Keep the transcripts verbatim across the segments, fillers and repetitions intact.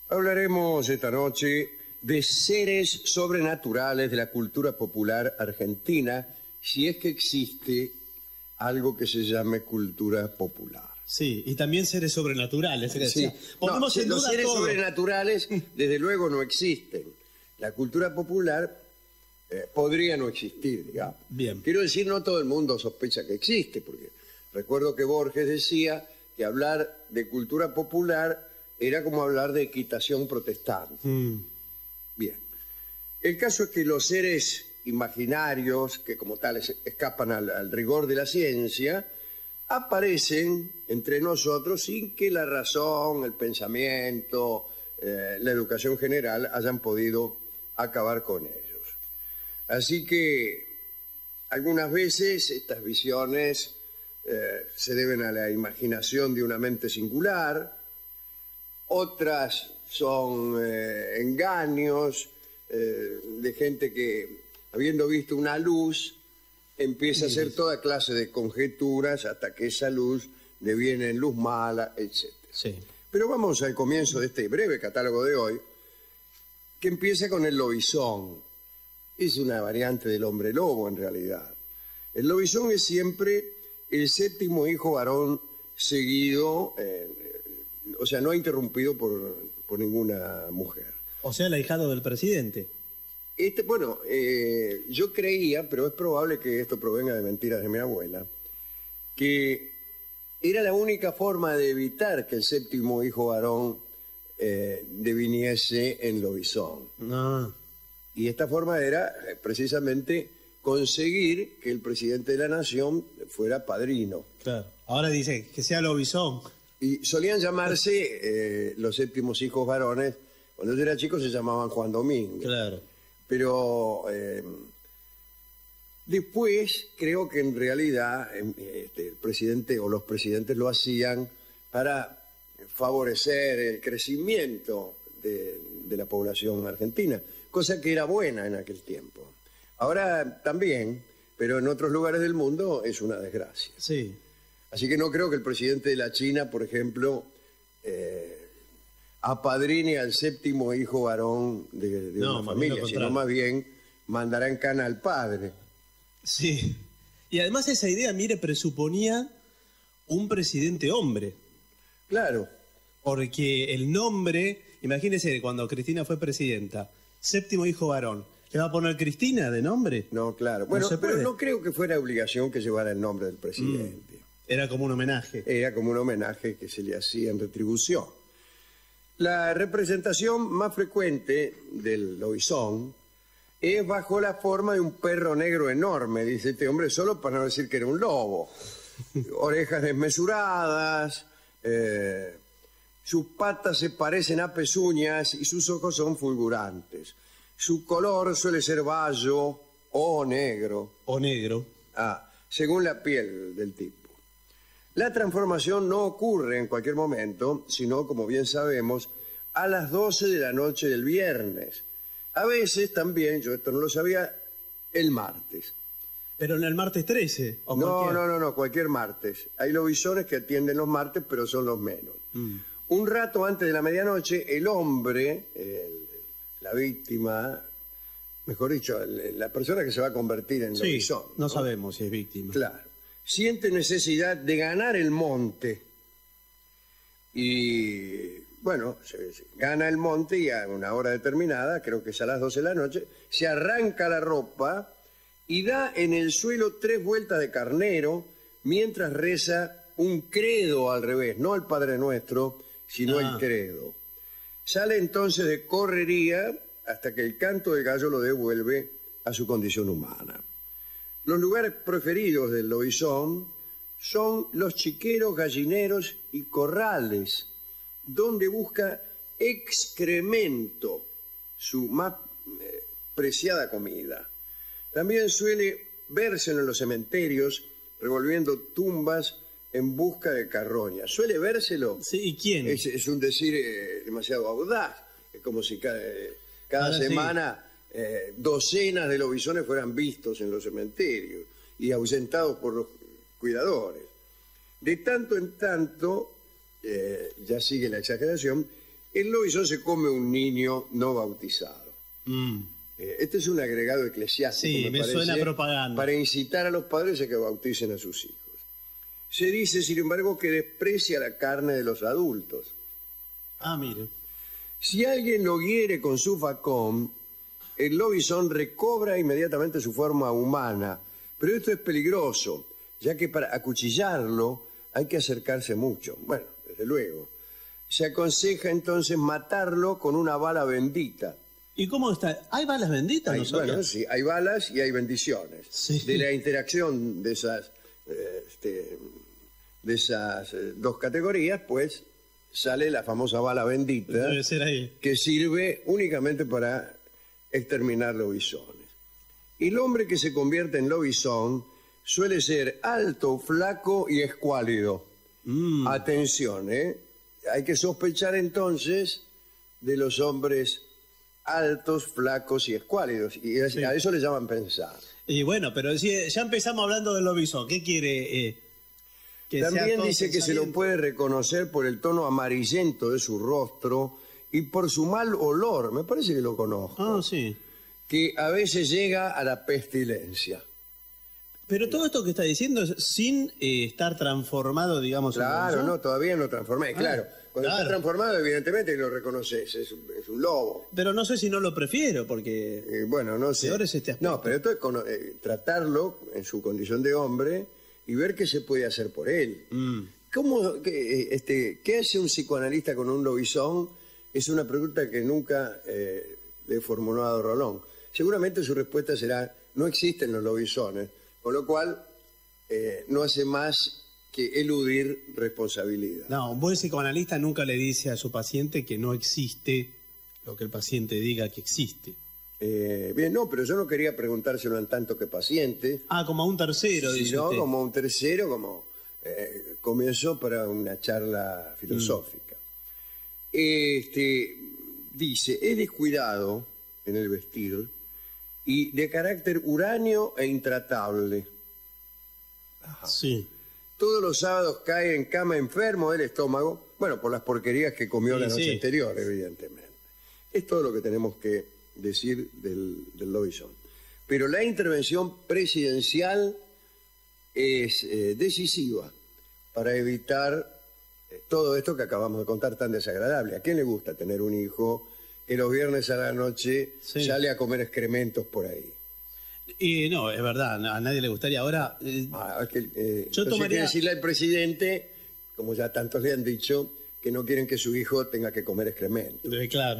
Hablaremos esta noche de seres sobrenaturales de la cultura popular argentina, si es que existe algo que se llame cultura popular. Sí, y también seres sobrenaturales. Es Sí. decir, ponemos No, en los duda seres todo. sobrenaturales, desde luego, no existen. La cultura popular eh, podría no existir, digamos. Bien. Quiero decir, no todo el mundo sospecha que existe, porque recuerdo que Borges decía que hablar de cultura popular era como hablar de equitación protestante. Mm. Bien. El caso es que los seres imaginarios, que como tales escapan al, al rigor de la ciencia, aparecen entre nosotros sin que la razón, el pensamiento, eh, la educación general hayan podido acabar con ellos. Así que algunas veces estas visiones eh, se deben a la imaginación de una mente singular, otras son eh, engaños eh, de gente que, habiendo visto una luz, empieza a hacer toda clase de conjeturas hasta que esa luz deviene en luz mala, etcétera. Sí. Pero vamos al comienzo de este breve catálogo de hoy, que empieza con el lobizón. Es una variante del hombre lobo, en realidad. El lobizón es siempre el séptimo hijo varón seguido, eh, o sea, no interrumpido por, por ninguna mujer. O sea, el ahijado del presidente. Este, bueno, eh, yo creía, pero es probable que esto provenga de mentiras de mi abuela, que era la única forma de evitar que el séptimo hijo varón eh, deviniese en lobizón. No. Y esta forma era eh, precisamente conseguir que el presidente de la nación fuera padrino. Claro. Ahora dice que sea lobizón. Y solían llamarse eh, los séptimos hijos varones, cuando yo era chico se llamaban Juan Domingo. Claro. Pero eh, después creo que en realidad eh, este, el presidente o los presidentes lo hacían para favorecer el crecimiento de, de la población argentina, cosa que era buena en aquel tiempo. Ahora también, pero en otros lugares del mundo es una desgracia. Sí. Así que no creo que el presidente de la China, por ejemplo, eh, apadrine al séptimo hijo varón de, de No, una más bien familia, lo sino contrario. más bien mandará en cana al padre. Sí. Y además esa idea, mire, presuponía un presidente hombre. Claro, Porque el nombre, imagínese cuando Cristina fue presidenta, séptimo hijo varón, ¿le va a poner Cristina de nombre? no, claro. Bueno, se pero puede. no creo que fuera obligación que llevara el nombre del presidente. Era como un homenaje. Era como un homenaje que se le hacía en retribución. La representación más frecuente del lobizón es bajo la forma de un perro negro enorme, dice este hombre, solo para no decir que era un lobo. Orejas desmesuradas, eh, sus patas se parecen a pezuñas y sus ojos son fulgurantes. Su color suele ser bayo o negro, O negro. ah, según la piel del tipo. La transformación no ocurre en cualquier momento, sino, como bien sabemos, a las doce de la noche del viernes. A veces también, yo esto no lo sabía, el martes. Pero en el martes trece. O No, cualquier- no, no, no, cualquier martes. Hay lobisones que atienden los martes, pero son los menos. Mm. Un rato antes de la medianoche, el hombre, el- la víctima, mejor dicho, el- la persona que se va a convertir en Sí, lobizón, no sabemos si es víctima. Claro. Siente necesidad de ganar el monte. Y bueno, se, se gana el monte y a una hora determinada, creo que es a las doce de la noche, se arranca la ropa y da en el suelo tres vueltas de carnero mientras reza un credo al revés, no el Padre Nuestro, sino Ah. el credo. Sale entonces de correría hasta que el canto del gallo lo devuelve a su condición humana. Los lugares preferidos del lobizón son los chiqueros, gallineros y corrales, donde busca excremento, su más eh, preciada comida. También suele verse en los cementerios revolviendo tumbas en busca de carroña. ¿Suele vérselo? Sí, ¿y quién? Es, es un decir eh, demasiado audaz. Es como si cada, eh, cada Ahora sí. semana eh, docenas de lobisones fueran vistos en los cementerios y ahuyentados por los cuidadores. De tanto en tanto, eh, ya sigue la exageración, el lobizón se come un niño no bautizado. Mm. Eh, este es un agregado eclesiástico, Sí, me, me parece, suena propaganda. para incitar a los padres a que bauticen a sus hijos. Se dice, sin embargo, que desprecia la carne de los adultos. Ah, mire. Si alguien lo hiere con su facón, el lobizón recobra inmediatamente su forma humana. Pero esto es peligroso, ya que para acuchillarlo hay que acercarse mucho. Bueno, desde luego. Se aconseja entonces matarlo con una bala bendita. ¿Y cómo está? ¿Hay balas benditas? Hay, No sabía. bueno, sí, hay balas y hay bendiciones. Sí. De la interacción de esas, eh, este, de esas eh, dos categorías, pues sale la famosa bala bendita, Debe ser ahí. que sirve únicamente para exterminar lobisones. El hombre que se convierte en lobizón suele ser alto, flaco y escuálido. Mm. Atención, ¿eh? Hay que sospechar entonces de los hombres altos, flacos y escuálidos. Y a Sí. a eso le llaman pensar. Y bueno, pero si ya empezamos hablando del lobizón, ¿qué quiere? Eh, que sea También todo dice que se lo saliente. puede reconocer por el tono amarillento de su rostro y por su mal olor. Me parece que lo conozco. Ah, sí. Que a veces llega a la pestilencia. Pero todo esto que está diciendo es sin eh, estar transformado, digamos, en Claro, lobizón. no, todavía no transformé. Ah, claro, cuando claro. está transformado, evidentemente lo reconoces. Es, un- es un lobo. Pero no sé si no lo prefiero, porque... Eh, bueno, no sé. Peor es este aspecto. No, pero esto es cono- eh, tratarlo en su condición de hombre y ver qué se puede hacer por él. Mm. ¿Cómo, qué, eh, este, ¿Qué hace un psicoanalista con un lobizón? Es una pregunta que nunca eh, le formulado a Rolón. Seguramente su respuesta será, no existen los lobizones, con lo cual eh, no hace más que eludir responsabilidad. No, un buen psicoanalista nunca le dice a su paciente que no existe lo que el paciente diga que existe. Eh, bien, no, pero yo no quería preguntárselo en tanto que paciente, Ah, como a un tercero, dice sino usted. como un tercero, como eh, comienzo para una charla filosófica. Este, dice, es descuidado en el vestir y de carácter uráneo e intratable. Sí. Todos los sábados cae en cama enfermo del estómago, bueno, por las porquerías que comió Sí, la noche sí. anterior, evidentemente. Es todo lo que tenemos que decir del, del lobizón. Pero la intervención presidencial es eh, decisiva para evitar eh, todo esto que acabamos de contar tan desagradable. ¿A quién le gusta tener un hijo que los viernes a la noche Sí. sale a comer excrementos por ahí? Y no, es verdad, a nadie le gustaría. Ahora, eh, Ah, es que, eh, Yo entonces hay tomaría- que decirle al presidente, como ya tantos le han dicho, que no quieren que su hijo tenga que comer excrementos. eh, claro.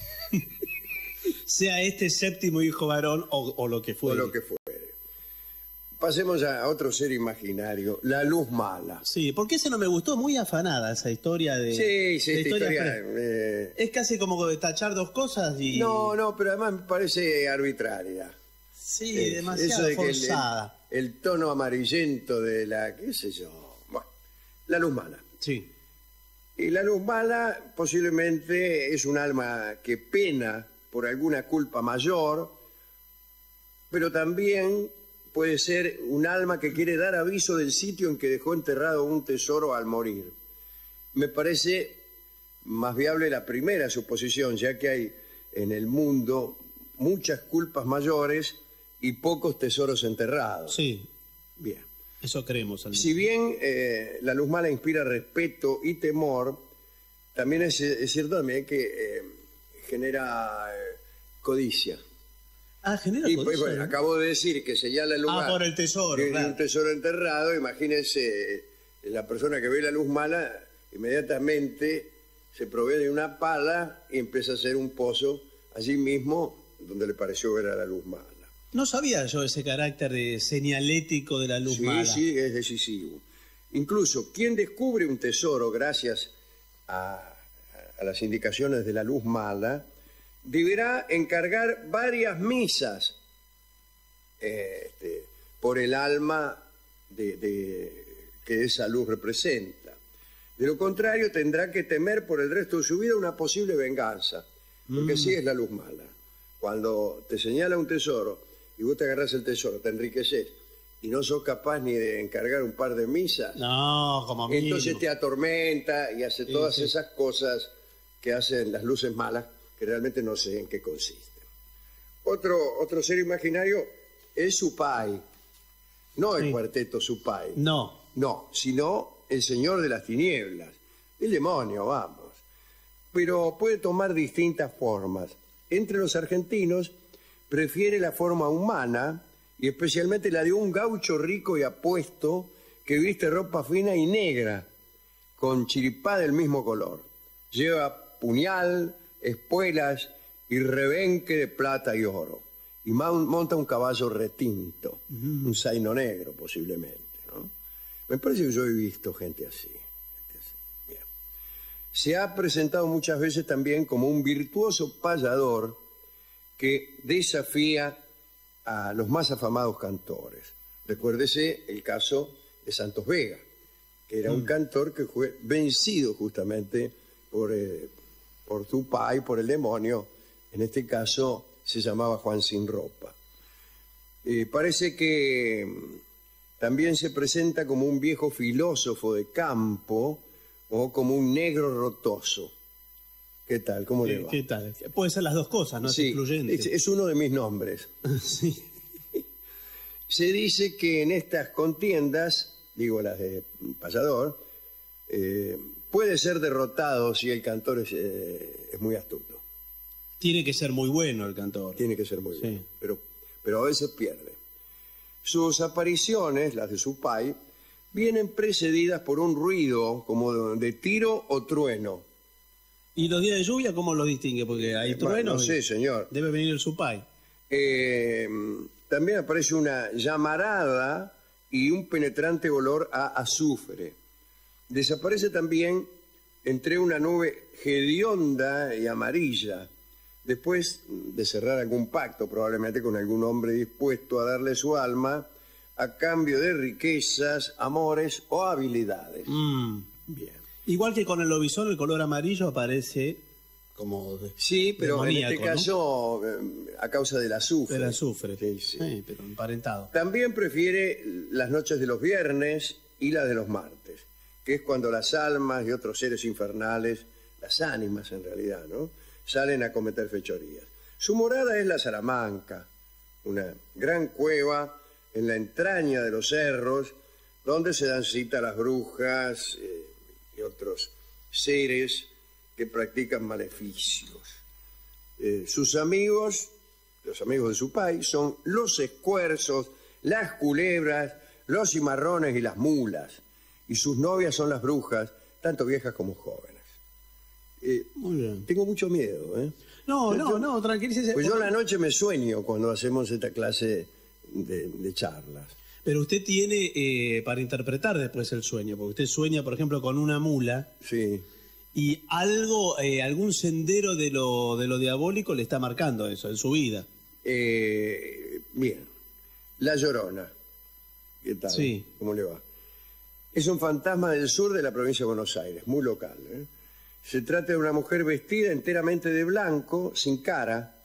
Sea este séptimo hijo varón o, o lo que O fuere. lo que fuere. Pasemos a otro ser imaginario, la luz mala. Sí, porque ese no me gustó, muy afanada esa historia de... Sí, sí, de esta historia... pre- eh, Es casi como de tachar dos cosas y... no, no, pero además me parece arbitraria. Sí, Eh, demasiado eso de que el- forzada. El, el tono amarillento de la... qué sé yo. Bueno, la luz mala. Sí. Y la luz mala posiblemente es un alma que pena por alguna culpa mayor, pero también puede ser un alma que quiere dar aviso del sitio en que dejó enterrado un tesoro al morir. Me parece más viable la primera suposición, ya que hay en el mundo muchas culpas mayores y pocos tesoros enterrados. Sí, Bien. eso creemos. al Si menos. bien eh, la luz mala inspira respeto y temor, también es, es cierto también que eh, genera eh, codicia. Ah, genera Y codicia, pues, bueno, ¿no? acabo de decir que señala el lugar Ah, por el tesoro, de, de claro. un tesoro enterrado. Imagínense, eh, la persona que ve la luz mala inmediatamente se provee de una pala y empieza a hacer un pozo allí mismo donde le pareció ver a la luz mala. No sabía yo ese carácter de señalético de la luz Sí, mala. sí, es decisivo. Incluso quien descubre un tesoro gracias a, a las indicaciones de la luz mala, deberá encargar varias misas eh, este, por el alma de, de- que esa luz representa. De lo contrario, tendrá que temer por el resto de su vida una posible venganza, porque así es la luz mala. Cuando te señala un tesoro y vos te agarrás el tesoro, te enriqueces y no sos capaz ni de encargar un par de misas, No, como mínimo. entonces te atormenta y hace Sí, todas sí. esas cosas que hacen las luces malas, que realmente no sé en qué consisten. Otro, otro ser imaginario es Supay, no el Sí. cuarteto Supay, No. no, sino el señor de las tinieblas, el demonio, vamos. Pero puede tomar distintas formas. Entre los argentinos prefiere la forma humana y especialmente la de un gaucho rico y apuesto que viste ropa fina y negra, con chiripá del mismo color. Lleva puñal, espuelas y rebenque de plata y oro. Y monta un caballo retinto, uh-huh. un zaino negro posiblemente, ¿no? Me parece que yo he visto gente así. Gente así. Bien. Se ha presentado muchas veces también como un virtuoso payador que desafía a los más afamados cantores. Recuérdese el caso de Santos Vega, que era mm. un cantor que fue vencido justamente por, eh, por Supay, por el demonio. En este caso se llamaba Juan Sin Ropa. Eh, parece que también se presenta como un viejo filósofo de campo o como un negro rotoso. ¿Qué tal? ¿Cómo le va? ¿Qué tal? Puede ser las dos cosas, no sí, es excluyente. Es, es uno de mis nombres. Sí. Se dice que en estas contiendas, digo las de payador, eh, puede ser derrotado si el cantor es, eh, es muy astuto. Tiene que ser muy bueno el cantor. Tiene que ser muy sí. bueno, pero, pero a veces pierde. Sus apariciones, las de Supay, vienen precedidas por un ruido como de, de tiro o trueno. ¿Y los días de lluvia cómo los distingue? Porque hay truenos. No sé, señor. Debe venir el Supay. Eh, también aparece una llamarada y un penetrante olor a azufre. Desaparece también entre una nube hedionda y amarilla, después de cerrar algún pacto, probablemente con algún hombre dispuesto a darle su alma a cambio de riquezas, amores o habilidades. Mm. Bien. Igual que con el lobizón, el color amarillo aparece como de, sí, pero demoníaco, en este caso ¿no? a causa del azufre. Del azufre, sí, sí. sí, pero emparentado. También prefiere las noches de los viernes y las de los martes, que es cuando las almas y otros seres infernales, las ánimas en realidad, ¿no?, salen a cometer fechorías. Su morada es la Salamanca, una gran cueva en la entraña de los cerros, donde se dan cita las brujas eh, y otros seres que practican maleficios. Eh, sus amigos, los amigos de Supay, son los escuerzos, las culebras, los cimarrones y las mulas. Y sus novias son las brujas, tanto viejas como jóvenes. Eh, Muy bien. Tengo mucho miedo, ¿eh? No, yo, no, no, tranquilícese. Pues yo la noche me sueño cuando hacemos esta clase de, de charlas. Pero usted tiene eh, para interpretar después el sueño, porque usted sueña, por ejemplo, con una mula. Sí. Y algo, eh, algún sendero de lo, de lo diabólico le está marcando eso en su vida. Eh, bien. La Llorona. ¿Qué tal? Sí. ¿Cómo le va? Es un fantasma del sur de la provincia de Buenos Aires, muy local, ¿eh? Se trata de una mujer vestida enteramente de blanco, sin cara,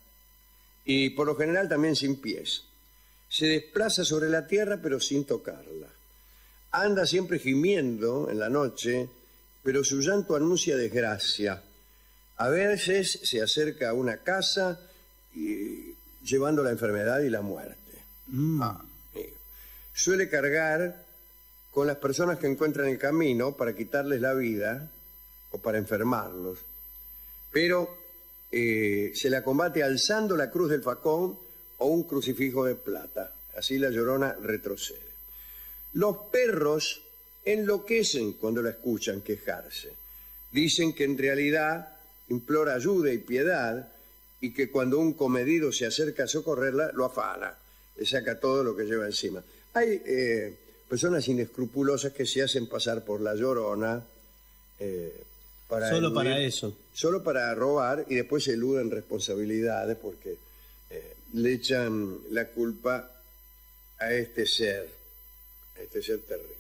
y por lo general también sin pies. Se desplaza sobre la tierra, pero sin tocarla. Anda siempre gimiendo en la noche, pero su llanto anuncia desgracia. A veces se acerca a una casa y, llevando la enfermedad y la muerte. Mm. Ah, amigo. Suele cargar con las personas que encuentran el camino para quitarles la vida o para enfermarlos, pero eh, se la combate alzando la cruz del facón o un crucifijo de plata. Así la Llorona retrocede. Los perros enloquecen cuando la escuchan quejarse. Dicen que en realidad implora ayuda y piedad y que cuando un comedido se acerca a socorrerla, lo afana, le saca todo lo que lleva encima. Hay eh, personas inescrupulosas que se hacen pasar por la Llorona eh, para solo eludir, para eso. Solo para robar y después se eluden responsabilidades porque eh, le echan la culpa a este ser, a este ser terrible.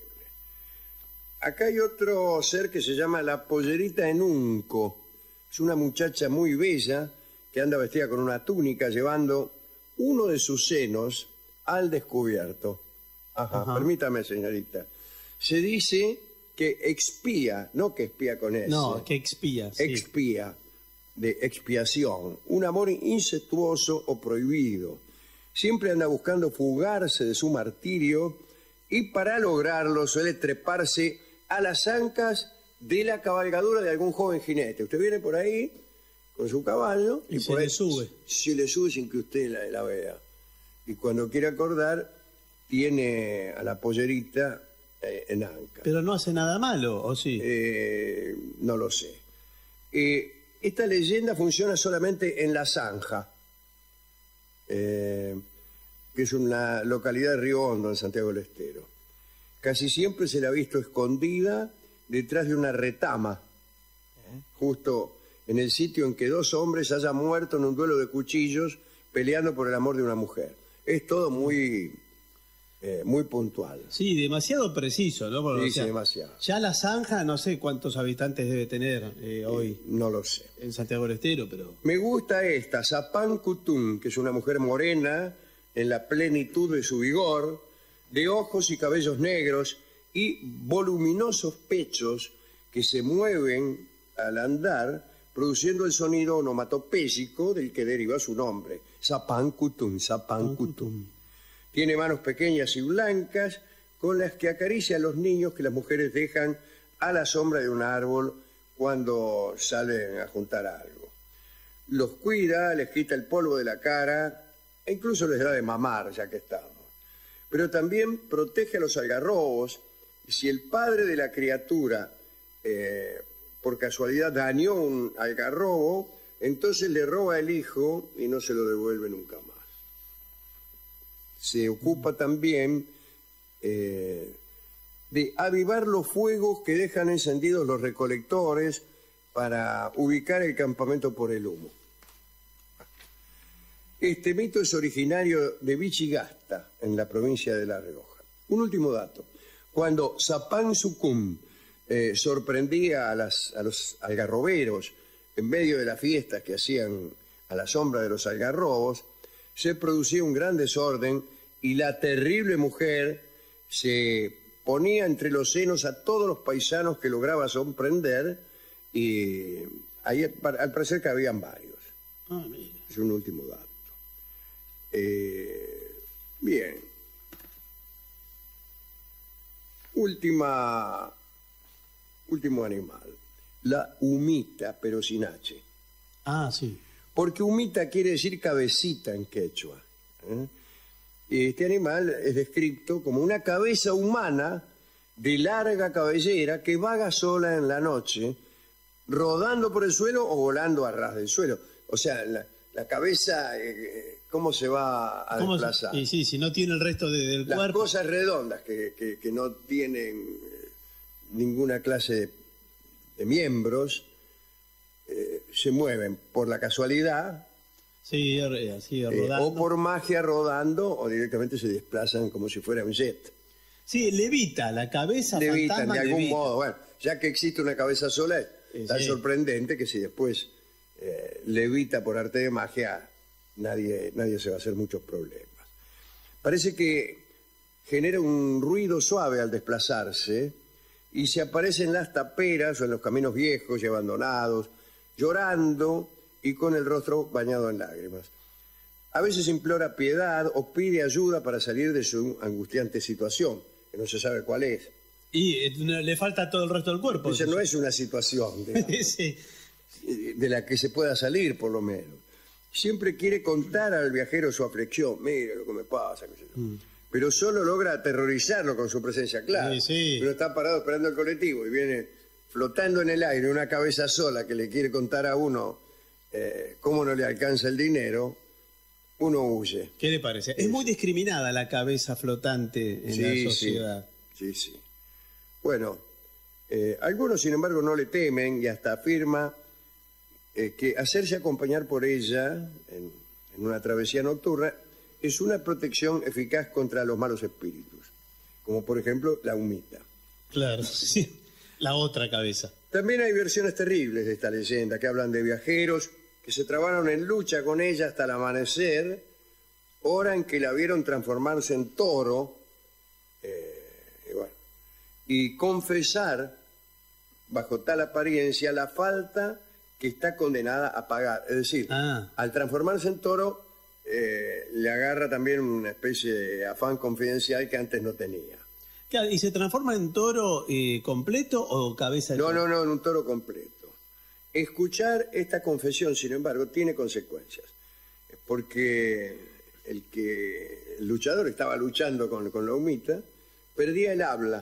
Acá hay otro ser que se llama la pollerita enunco. Es una muchacha muy bella que anda vestida con una túnica llevando uno de sus senos al descubierto. Ajá, Ajá. Permítame, señorita. Se dice que expía, no que espía con ese. No, que expía. Sí. Expía de expiación, un amor incestuoso o prohibido. Siempre anda buscando fugarse de su martirio y para lograrlo suele treparse a las ancas de la cabalgadura de algún joven jinete. Usted viene por ahí con su caballo y, y por se ahí le sube. Se le sube sin que usted la, la vea. Y cuando quiere acordar, tiene a la pollerita eh, en anca. Pero no hace nada malo, ¿o sí? Eh, no lo sé. Eh, esta leyenda funciona solamente en La Zanja, eh, que es una localidad de Río Hondo, en Santiago del Estero. Casi siempre se la ha visto escondida detrás de una retama, justo en el sitio en que dos hombres hayan muerto en un duelo de cuchillos peleando por el amor de una mujer. Es todo muy... Eh, muy puntual. Sí, demasiado preciso, ¿no? Porque, Sí, o sea, sí, demasiado. Ya La Zanja, no sé cuántos habitantes debe tener eh, hoy Eh, no lo sé. en Santiago del Estero, pero... Me gusta esta, Zapán Kutum, que es una mujer morena en la plenitud de su vigor, de ojos y cabellos negros y voluminosos pechos que se mueven al andar, produciendo el sonido onomatopéyico del que deriva su nombre. Zapán Kutum, Zapán Kutum. Tiene manos pequeñas y blancas con las que acaricia a los niños que las mujeres dejan a la sombra de un árbol cuando salen a juntar algo. Los cuida, les quita el polvo de la cara e incluso les da de mamar, ya que estamos. Pero también protege a los algarrobos. Y si el padre de la criatura eh, por casualidad dañó un algarrobo, entonces le roba el hijo y no se lo devuelve nunca más. Se ocupa también eh, de avivar los fuegos que dejan encendidos los recolectores para ubicar el campamento por el humo. Este mito es originario de Vichigasta, en la provincia de La Rioja. Un último dato. Cuando Zapán Sucum eh, sorprendía a, las, a los algarroberos en medio de las fiestas que hacían a la sombra de los algarrobos, se producía un gran desorden y la terrible mujer se ponía entre los senos a todos los paisanos que lograba sorprender y ahí al parecer que habían varios. Ah, mira. Es un último dato. Eh, bien. Última, último animal. La humita, pero sin H. Ah, sí. Porque humita quiere decir cabecita en quechua. ¿eh? Este animal es descrito como una cabeza humana de larga cabellera que vaga sola en la noche, rodando por el suelo o volando a ras del suelo. O sea, la, la cabeza, eh, ¿cómo se va a ¿Cómo desplazar? se- y sí, si no tiene el resto de- del Las cuerpo... cosas redondas que, que- que no tienen eh, ninguna clase de, de miembros eh, se mueven por la casualidad Sí, eh, así, eh, rodando. o por magia rodando o directamente se desplazan como si fuera un jet. Sí, levita, la cabeza Levitan fantasma de algún levita. modo. Bueno, ya que existe una cabeza sola, es Sí, tan sí. sorprendente que si después eh, levita por arte de magia, nadie, nadie se va a hacer muchos problemas. Parece que genera un ruido suave al desplazarse y se aparece en las taperas o en los caminos viejos y abandonados, llorando y con el rostro bañado en lágrimas. A veces implora piedad o pide ayuda para salir de su angustiante situación, que no se sabe cuál es. Y eh, no- le falta todo el resto del cuerpo. Esa no es una situación, digamos, Sí. de la que se pueda salir, por lo menos. Siempre quiere contar al viajero su aflicción. Mira lo que me pasa, qué sé yo. Pero solo logra aterrorizarlo con su presencia clara. Sí, sí. Pero está parado esperando el colectivo y viene flotando en el aire una cabeza sola que le quiere contar a uno eh, cómo no le alcanza el dinero, uno huye. ¿Qué le parece? Es muy discriminada la cabeza flotante en la sociedad. Sí, sí. Bueno, eh, algunos, sin embargo, no le temen y hasta afirma eh, que hacerse acompañar por ella en, en una travesía nocturna es una protección eficaz contra los malos espíritus, como por ejemplo la humita. Claro, sí. La otra cabeza. También hay versiones terribles de esta leyenda que hablan de viajeros que se trabaron en lucha con ella hasta el amanecer, hora en que la vieron transformarse en toro, eh, y, bueno, y confesar bajo tal apariencia la falta que está condenada a pagar. Es decir, Ah. al transformarse en toro, eh, le agarra también una especie de afán confidencial que antes no tenía. Claro, ¿y se transforma en toro eh, completo o cabeza de No, toro? no, no, en un toro completo. Escuchar esta confesión, sin embargo, tiene consecuencias. Porque el que el luchador estaba luchando con, con la humita, perdía el habla.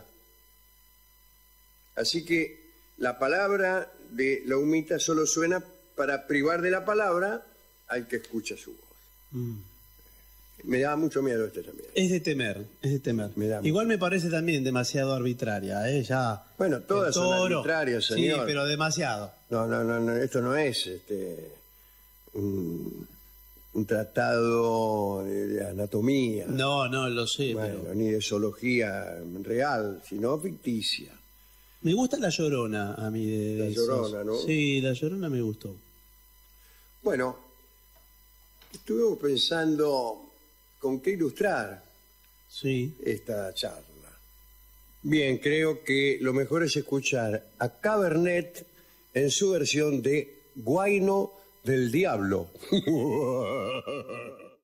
Así que la palabra de la humita solo suena para privar de la palabra al que escucha su voz. Mm. Me da mucho miedo este también. Es de temer, es de temer. Me da Igual me parece también demasiado arbitraria, ¿eh? Ya, Bueno, todas el son toro, arbitrarias, señor. Sí, pero demasiado. No, no, no, no, esto no es este, un, un tratado de, de anatomía, No, no, lo sé, bueno, pero... ni de zoología real, sino ficticia. Me gusta La Llorona a mí. De, La de esos. Llorona, ¿no? Sí, La Llorona me gustó. Bueno, estuvimos pensando con qué ilustrar Sí. esta charla. Bien, creo que lo mejor es escuchar a Cabernet en su versión de Guayno del Diablo.